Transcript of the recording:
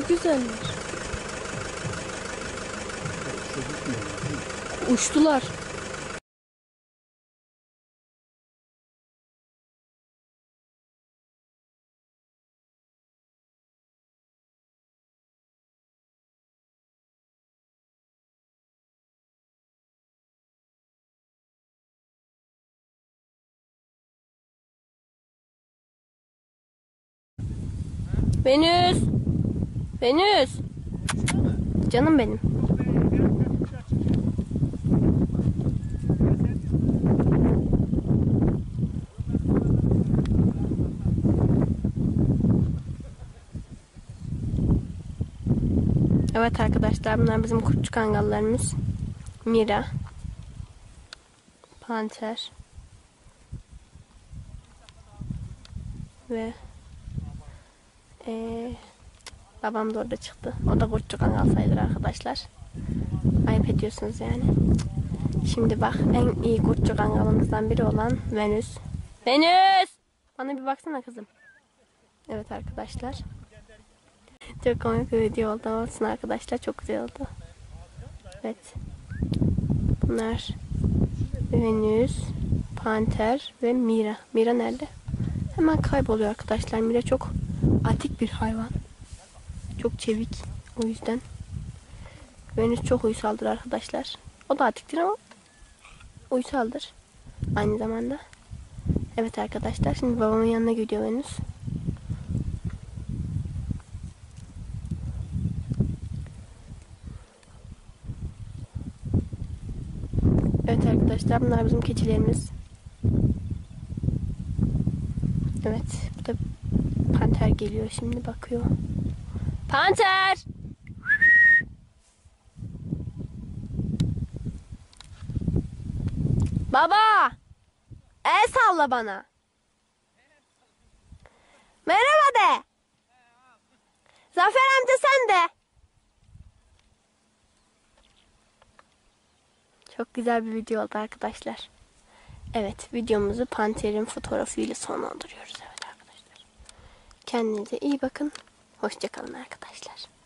çok güzeller. Uçtular. Venüs. Venüs. Canım benim. Evet arkadaşlar, bunlar bizim kurtçuk kangallarımız. Mira. Panter. Ve babam da orada çıktı. O da kurtçuk kangal sayılır arkadaşlar. Ayıp ediyorsunuz yani. Şimdi bak, en iyi kurtçuk kangalımızdan biri olan Venüs. Venüs! Bana bir baksana kızım. Evet arkadaşlar. Çok komik bir video oldu olsun arkadaşlar. Çok güzel oldu. Evet. Bunlar Venüs, Panter ve Mira. Mira nerede? Hemen kayboluyor arkadaşlar. Mira çok atik bir hayvan. Çok çevik. O yüzden. Venüs çok uysaldır arkadaşlar. O da atiktir ama uysaldır. Aynı zamanda. Evet arkadaşlar. Şimdi babamın yanına gidiyor Venüs. Evet arkadaşlar, bunlar bizim keçilerimiz. Evet, bu da Panter geliyor şimdi, bakıyor. Panter! Baba! El salla bana. Merhaba de. Zafer amca sen de. Çok güzel bir video oldu arkadaşlar. Evet, videomuzu Panter'in fotoğrafıyla sonlandırıyoruz. Evet arkadaşlar. Kendinize iyi bakın. Hoşça kalın arkadaşlar.